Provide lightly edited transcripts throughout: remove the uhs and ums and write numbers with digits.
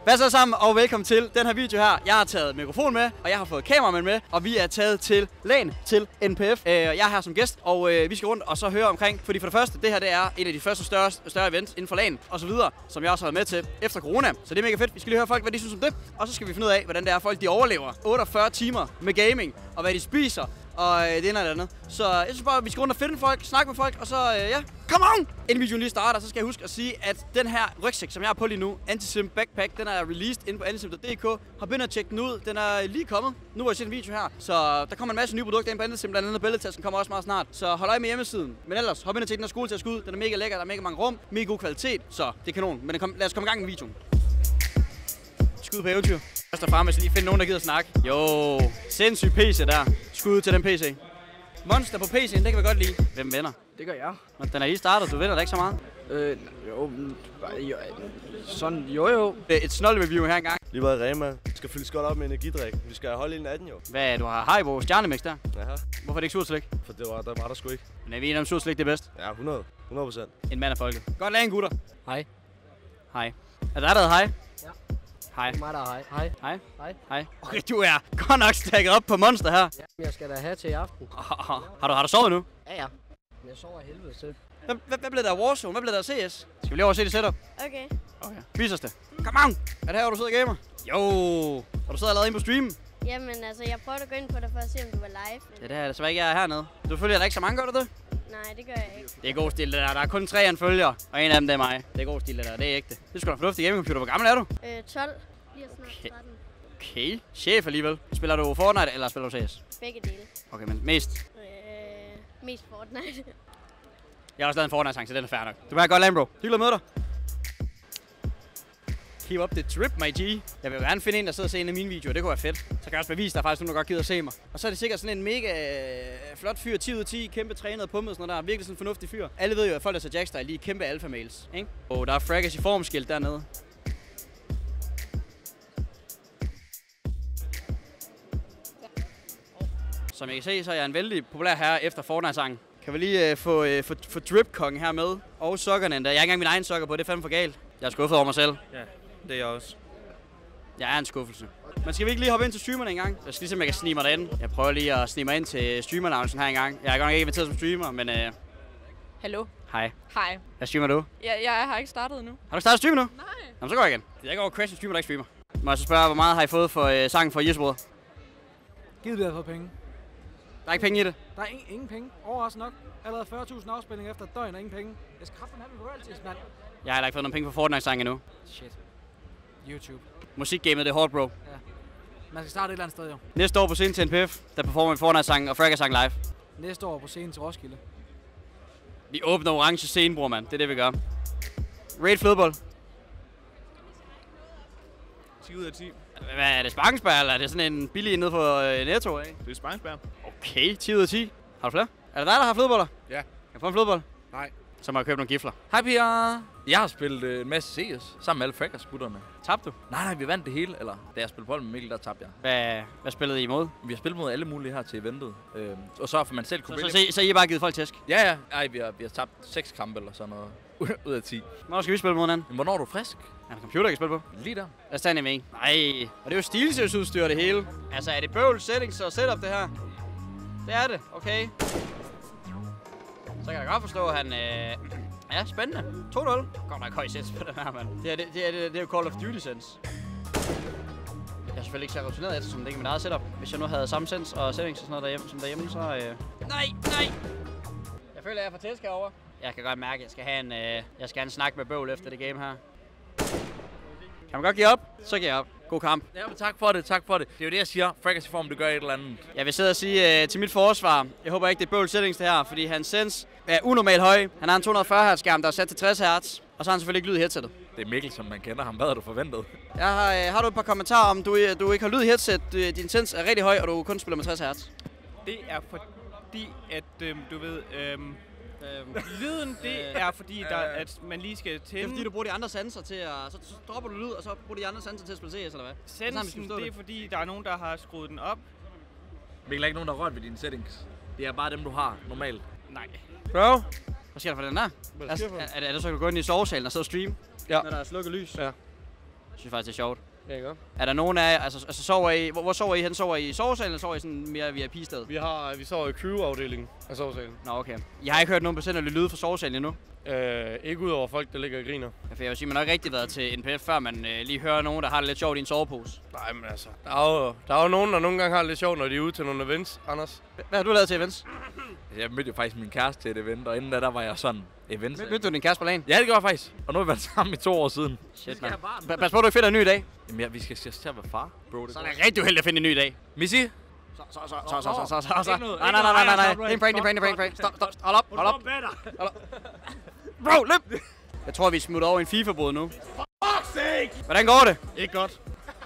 Hvad så sammen, og velkommen til den her video her. Jeg har taget mikrofon med, og jeg har fået kameramand med, og vi er taget til LAN til NPF. Jeg er her som gæst, og vi skal rundt og så høre omkring. Fordi for det første, det her det er et af de første større events inden for LAN og så videre, som jeg også har været med til efter corona. Så det er mega fedt. Vi skal lige høre folk, hvad de synes om det. Og så skal vi finde ud af, hvordan det er, folk de overlever 48 timer med gaming, og hvad de spiser. Og det ene og det andet. Så jeg synes bare, at vi skal rundt og finde folk, snakke med folk, og så ja, come on! Inden videoen lige starter, så skal jeg huske at sige, at den her rygsæk, som jeg har på lige nu, Antisim Backpack, den er released inde på antisim.dk. Har begyndt at tjekke den ud. Den er lige kommet. Nu har jeg set en video her. Så der kommer en masse nye produkter ind på Antisim, blandt andet billedtasken kommer også meget snart. Så hold øje med hjemmesiden. Men ellers, hop ind og tjek den her skoletaske ud. Den er mega lækker, der er mega mange rum, mega god kvalitet. Så det er kanon. Men lad os komme i gang med videoen. Skud på eventyr. Først og fremmest lige finde nogen, der gider snakke. Jo, sindssyg PC der. Skud til den PC. Monster på PC'en, det kan vi godt lide. Hvem vinder? Det gør jeg. Men den er lige startet, du vinder da ikke så meget. Jo. Det er et snold-review her engang. Lige været i Rema. Vi skal fyldes godt op med energidrik. Vi skal holde hele natten jo. Hvad, du har Haribo stjernemix der? Jaha. Hvorfor er det ikke surslik? For det var der sgu ikke. Men er vi enige om surslik det er bedst? Ja, 100%. En mand af folket. Godt lagen, gutter. Hej. Hej. Er der hej? Ja. Hej. Det er mig, der er hej. Hej. Hej. Hej. Hej. Okay, du er godt nok stakket op på Monster her. Ja, jeg skal da have til i aften. Har du sovet nu? Ja. Men jeg sover helvede til. Hvad blev der af Warzone? Hvad blev der af CS? Skal vi lige over og se det setup? Okay. Okay. Vis os det. Come on! Er det her, hvor du sidder og gamer? Jo! Og du sidder allerede inde på streamen? Jamen altså, jeg prøvede at gå ind på det for at se, om du var live. Ja, det er desværre ikke, jeg er hernede. Du følger der ikke så mange, gør du det? Nej, det gør jeg ikke. Det er god stil, det der. Der er kun 3 han følger, og en af dem, det er mig. Det er god stil, det der. Det er ægte. Det er sgu da fornuftig gamingcomputer. Hvor gammel er du? 12. Bliver snart 13. Okay. Chef alligevel. Spiller du Fortnite, eller spiller du CS? Begge dele. Okay, men mest? Mest Fortnite. Jeg har også lavet en Fortnite-sang, så den er fair nok. Du må have godt land, bro. Hyggeligt at møde dig. Keep up the drip, my G. Jeg vil jo gerne finde en, der sidder og ser en af mine videoer. Det kunne være fedt. Så kan jeg også bevise, at der er faktisk nogen, der godt gider at se mig. Og så er det sikkert sådan en mega flot fyr, 10 ud af 10, kæmpe trænet og pumpet, sådan noget der. Virkelig sådan en fornuftig fyr. Alle ved jo, at folk, der ser Jackstyle, lige kæmpe alpha males, ikke? Og der er fraggers i formskilt dernede. Som jeg kan se, så er jeg en vældig populær herre efter Fortnite-sangen. Kan vi lige få Drip-kongen her med? Og sokkerne endda. Jeg har ikke engang min egen sokker på, det er fandme for galt. Jeg er skuffet over mig selv. Ja, det er jeg også. Jeg er en skuffelse. Men skal vi ikke lige hoppe ind til streamerne en gang? Jeg skal ligesom, jeg kan snige mig derinde. Jeg prøver lige at snige mig ind til streamer-loungen her en gang. Jeg er godt nok ikke inviteret som streamer, men Hallo. hej. Hej. Hvad streamer du? Jeg har ikke startet endnu. Har du startet stream nu? Nej. Jamen, så går jeg igen. Jeg ikke over crash en streamer, der ikke streamer. Må jeg så spørge, hvor meget har I fået for sangen for Jesper? Givet det for penge. Der er ikke penge i det. Der er ingen penge. Overraskende nok. Allerede 40.000 afspilninger efter et døgn og ingen penge. Jeg skal kraften have min royalties, mand. Jeg har heller ikke fået nogen penge for Fortnite-sangen endnu. Shit. YouTube. Musikgamet, det er hårdt, bro. Ja. Man skal starte et eller andet sted, jo. Næste år på scenen til NPF, der performer en Fortnite-sang og Fragger-sang live. Næste år på scenen til Roskilde. Vi åbner orange scene, bror, mand. Det er det, vi gør. Raid fodbold. 10 ud af 10. Hvad er det, sparkensbær, eller er det sådan en billig nede på Netto, ikke? Det er sparringsbær. Okay, 10 ud af 10. Har du flere? Er det dig, der har flødeboller? Ja. Kan jeg få en flødebold? Nej. Så må jeg købe nogle gifler. Hej Pia! Jeg har spillet en masse CS sammen med alle fraggers-gutterne. Tabte du? Nej, vi vandt det hele. Eller da jeg spillede bold med Mikkel, der tabte jeg. Hvad spillede I imod? Vi har spillet mod alle mulige her til eventet. Og så for man selv kunne Så I har bare givet folk tæsk? Ja. Ej, vi har tabt 6 kampe eller sådan noget. Ud af 10. Hvornår skal vi spille mod hinanden? Men hvornår er du frisk? Er der computer, jeg kan spille på? Lige der. Lad os tage en med. Nej, og det er jo stilselsudstyr det hele. Altså, er det bøvl, settings og setup det her? Det er det, okay. Så kan jeg godt forstå, at han... Ja, spændende. 2-0. Godt nok høj sens på den her, mand. Det er jo Call of Duty-sens. Jeg er selvfølgelig ikke så rutineret eftersom det ikke er mit eget setup. Hvis jeg nu havde samme sens og settings og sådan noget derhjemme, som derhjemme, så... Nej! Jeg føler, jeg er for tæsk herovre. Jeg kan godt mærke, at jeg skal have en snak med bøvl efter det game her. Kan man godt give op? Så giver jeg op. God kamp. Ja, men tak for det. Det er jo det, jeg siger. Fraggers i form, det gør et eller andet. Jeg vil sidde og sige til mit forsvar, jeg håber ikke, det er bøvl settings det her, fordi hans sens er unormalt høj. Han har en 240 Hz skærm, der er sat til 60 Hz, og så har han selvfølgelig ikke lyd i headsetet. Det er Mikkel, som man kender ham. Hvad havde du forventet? Har du et par kommentarer om, du ikke har lyd i headset, din sens er rigtig høj, og du kun spiller med 60 Hz? Det er fordi, at du ved... lyden, det er fordi, at man lige skal tænde... Det er fordi, du bruger de andre sanser til at... Så dropper du lyd, og så bruger de andre sanser til at spille CS, eller hvad? Sensen, det er fordi, der er nogen, der har skruet den op. Mikkel, er ikke nogen, der har rørt ved dine settings. Det er bare dem, du har normalt. Nej. Bro, hvad sker der for den der? Er det så, kan du gå ind i sovesalen og sidde og streame? Ja. Når der er slukket lys? Ja. Synes faktisk, det er sjovt. Ja, ikke? Er der nogen af jer, altså sover I, hvor sover I hen? Sover I i sovesalen, eller sover I sådan mere VIP-sted? Vi sover i crew-afdelingen af sovesalen. Nå, okay. Jeg har ikke hørt nogen besætterlige lyde fra sovesalen endnu. Ikke ud over folk, der ligger og griner. Ja, for jeg vil sige, man har ikke rigtig været til NPF, før man lige hører nogen, der har det lidt sjovt i en sovepose. Nej, men altså, der er jo nogen, der nogle gange har det lidt sjovt, når de er ude til nogle events, Anders. Hvad har du lavet til events? Jeg mødte jo faktisk min kæreste til et event, og inden da, der var jeg sådan events. Mødte du din kæreste på lagen? Ja, det gjorde jeg faktisk. Og nu har vi været sammen i 2 år siden. Shit, man. Pas på, du ikke finder en ny i dag. Jamen, vi skal til at være far, bro. Så er det rigtig uheldigt at finde en ny i dag. Missy? Så. Nej. En prank. Stop. Hold op. Bro, løb! Jeg tror, vi smutter over en FIFA-bod nu. Hvordan går det? Ikke godt.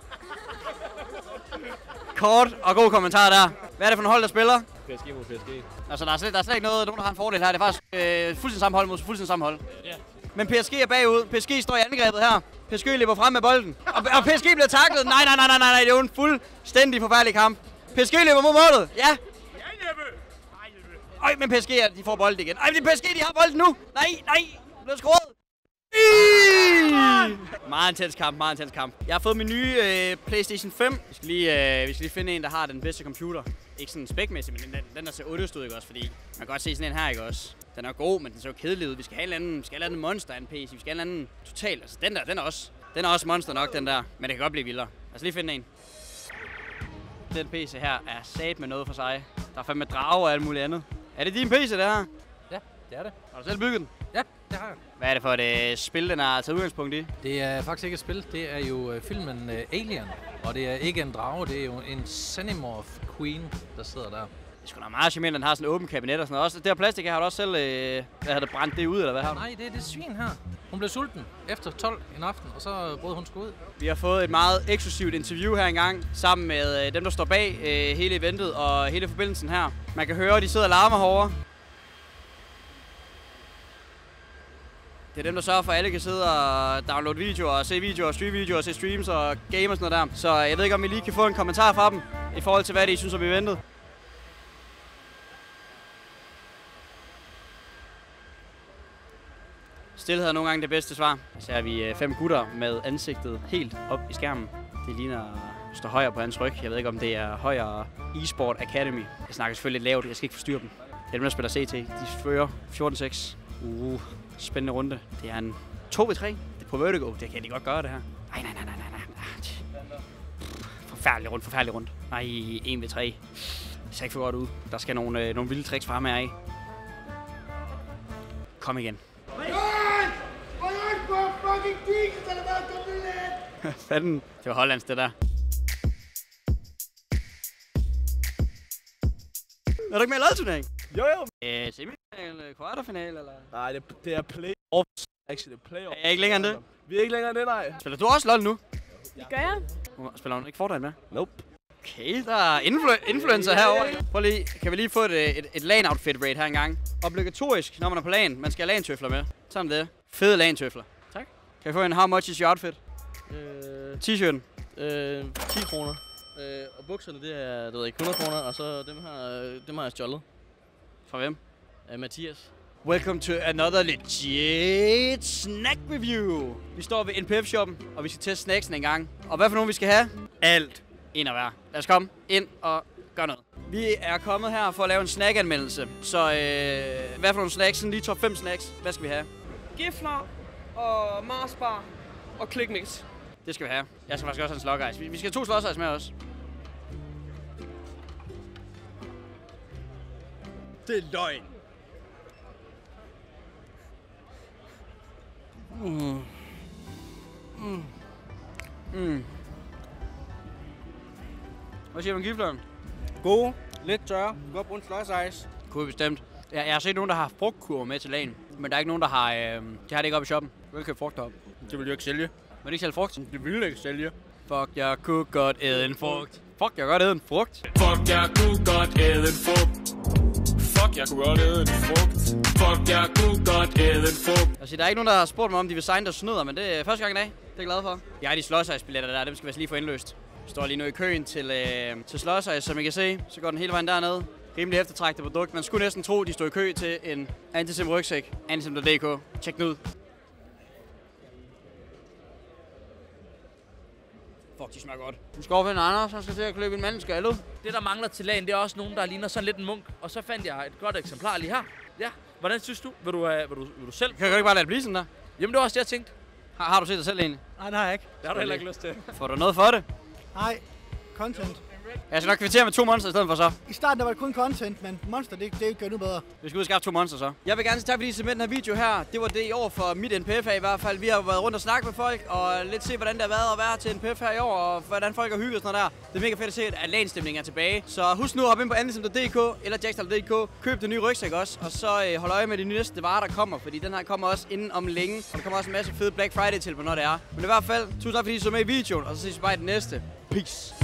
Kort og god kommentar der. Hvad er det for en hold, der spiller? PSG mod PSG. Altså, der er slet ikke nogen, der har en fordel her. Det er faktisk fuldstændig samme hold mod fuldstændig samme hold. Ja. Men PSG er bagud. PSG står i angrebet her. PSG løber frem med bolden. Og PSG bliver tacklet. Nej. Det er jo en fuldstændig forfærdelig kamp. PSG løber mod målet. Ja. Øj, men PSG, de får bolden igen. Ej, men PSG, de har bolden nu. Nej. Det bliver skåret. Meget intens kamp. Jeg har fået min nye PlayStation 5. Vi skal lige finde en, der har den bedste computer. Ikke sådan spækmæssigt, men den der ser 8 ud, ikke også? Fordi man kan godt se sådan en her, ikke også? Den er god, men den ser jo kedelig ud. Vi skal have en anden monster af en PC. Vi skal have en anden total. Altså den er også monster nok, den der. Men det kan godt blive vildere. Lad os lige finde en. Den PC her er sat med noget for sig. Der er fandme drager og alt muligt andet. Er det din PC, det her? Ja, det er det. Har du selv bygget den? Ja, det har jeg. Hvad er det for et spil, den har taget udgangspunkt i? Det er faktisk ikke et spil. Det er jo filmen Alien. Og det er ikke en drage, det er jo en Xenomorph Queen, der sidder der. Det er sgu da meget charmerende, den har sådan en åben kabinet og sådan noget. Også det her plastik her, har du også selv har det brændt det ud, eller hvad har du? Nej, det er det svin her. Hun blev sulten efter 12 en aften, og så brød hun sgu ud. Vi har fået et meget eksklusivt interview her engang, sammen med dem, der står bag hele eventet og hele forbindelsen her. Man kan høre, at de sidder og larmer herovre. Det er dem, der sørger for, at alle kan sidde og downloade videoer, og se videoer, streame videoer, og se streams og game og sådan noget der. Så jeg ved ikke, om I lige kan få en kommentar fra dem, i forhold til, hvad de synes om eventet. Stilhed er nogle gange det bedste svar. Så er vi 5 gutter med ansigtet helt op i skærmen. Det ligner at stå højere på hans ryg. Jeg ved ikke, om det er højere eSport Academy. Jeg snakker selvfølgelig lidt lavt, jeg skal ikke forstyrre dem. Det er dem, der spiller CT. De fører 14-6. Spændende runde. Det er en 2v3. Det er på Vertigo. Det kan de godt gøre, det her. Nej. Forfærdelig rundt. Nej, 1v3. Det ser ikke for godt ud. Der skal nogle vilde tricks frem af. Kom igen. Fanden. Det var Hollands, det der. Er du ikke med i lodturnering? Jo. Semifinal, kvarterfinal, eller? Nej, det er playoffs. Actually, playoffs. Er jeg ikke længere end det? Vi er ikke længere end det, nej. Spiller du også LoL nu? Det gør jeg. Spiller hun ikke Fortnite med? Nope. Okay, der er influencer herovre. Prøv lige, kan vi lige få et LAN-outfit raid her engang? Obligatorisk, når man er på LAN. Man skal have LAN-tøfler med. Sådan det. Fede LAN-tøfler. Tak. Kan vi få en how much is your outfit? T-shirten? 10 kroner. Og bukserne, det er, det ved jeg ikke, 100 kroner, og så dem har jeg stjålet. Fra hvem? Mathias. Welcome to another legit snack review. Vi står ved NPF-shoppen, og vi skal teste snacksen en gang. Og hvad for nogen vi skal have? Alt. En og hver. Lad os komme ind og gøre noget. Vi er kommet her for at lave en snackanmeldelse. Så hvad for nogle snacks? Sådan lige top 5 snacks. Hvad skal vi have? Gifler og Marsbar og Clickmix. Det skal vi have. Jeg skal faktisk også have en slug ice. Vi skal have 2 slug ice med os. Det er løgn. Hvad siger du om gifleren? God, lidt tørre, godt bruge en slice ice. Kunne vi bestemt. Jeg har set nogen, der har frugtkurve med til lagen, men der er ikke nogen, der har, de har det ikke oppe i shoppen. Hvilke frugter op? Det vil jeg ikke sælge. Vil du ikke sælge frugt? Det vil jeg ikke sælge. Fuck, jeg kunne godt æde en frugt. Fuck, jeg kunne godt æde en frugt. Fuck, jeg kunne godt æde en frugt. Fuck, jeg kunne godt æde en frugt. Fuck, jeg kunne godt æde en frugt. Altså, der er ikke nogen, der har spurgt mig, om de vil signe deres snødder, men det er første gang i dag. Det er jeg glad for. Jeg har de slåsejsbilletter der, dem skal vi lige få indløst. Vi står lige nu i køen til slåsejs, som I kan se. Så går den hele vejen dernede. Rimelig eftertragtet produkt. Man skulle næsten tro, de stod i kø til en Antisim rygsæk. Antisim.dk. Tjek den ud. Fuck, de smager godt. Du skal overfinde Anders, han skal til at klippe en mand i skaldet. Det, der mangler til lagen, det er også nogen, der ligner sådan lidt en munk. Og så fandt jeg et godt eksemplar lige her. Ja, hvordan synes du? Vil du selv? Kan du ikke bare lade det blive sådan der? Jamen, det var også det, jeg tænkte. Har du set dig selv egentlig? Nej, det har jeg ikke. Det har du heller ikke lyst til. Får du noget for det? Nej, content. Jeg skal nok kvittere med 2 monster i stedet for så. I starten der var det kun content, men monster, det gør nu bedre. Vi skal ud og skaffe 2 monster så. Jeg vil gerne sige tak, fordi I så med den her video her. Det var det i år for mit NPF i hvert fald. Vi har været rundt og snakket med folk, og lidt se, hvordan det har været at være til NPF her i år, og hvordan folk har hygget og sådan noget der. Det er mega fedt at se, at LAN-stemningen er tilbage. Så husk nu at hoppe ind på anlisem.dk eller jackstal.dk. Køb det nye rygsæk også, og så hold øje med de næste varer, der kommer, fordi den her kommer også inden om længe. Og der kommer også en masse fede Black Friday til, når det er. Men i hvert fald, tusind tak, fordi I så med i videoen, og så ses vi bare i den næste. Peace.